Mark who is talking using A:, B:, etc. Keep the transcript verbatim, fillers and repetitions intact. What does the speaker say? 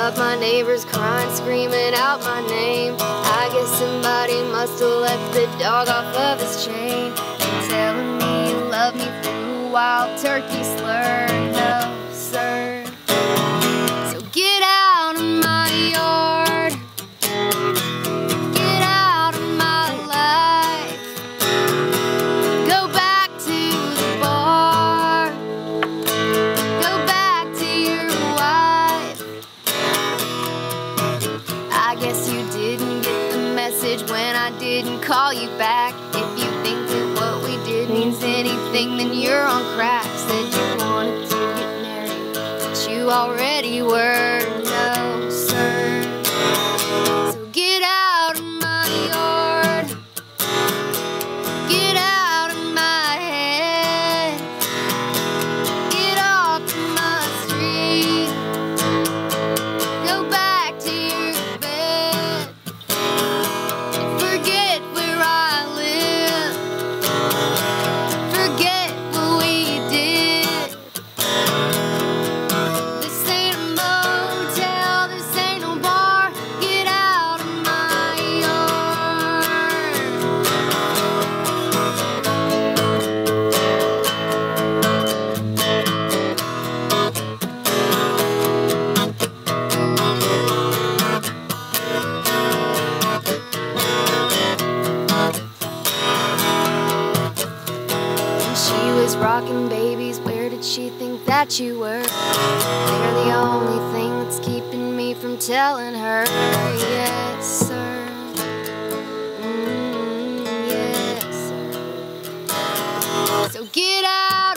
A: up my neighbors crying, screaming out my name. I guess somebody must have let the dog off of his chain. And telling me you love me through a wild turkey slur. No, sir. So get out of my yard. Get out of my life. Go back to the bar. Go back to your wife. I guess you didn't get the message when I didn't call you back. If you think that what we did means anything, then you're on crack. Said you wanted to get married, but you already were. No, sir. So get out of my yard. Get out of my head. Get off my street. Go back to your bed. And forget where I live. Forget what we did. This ain't a motel, this ain't no bar. Get out of my yard. When she was rocking babies, where did she think that you were? They're the only thing that's keeping me from telling her. Yes, sir. Mm, yes, sir. So get out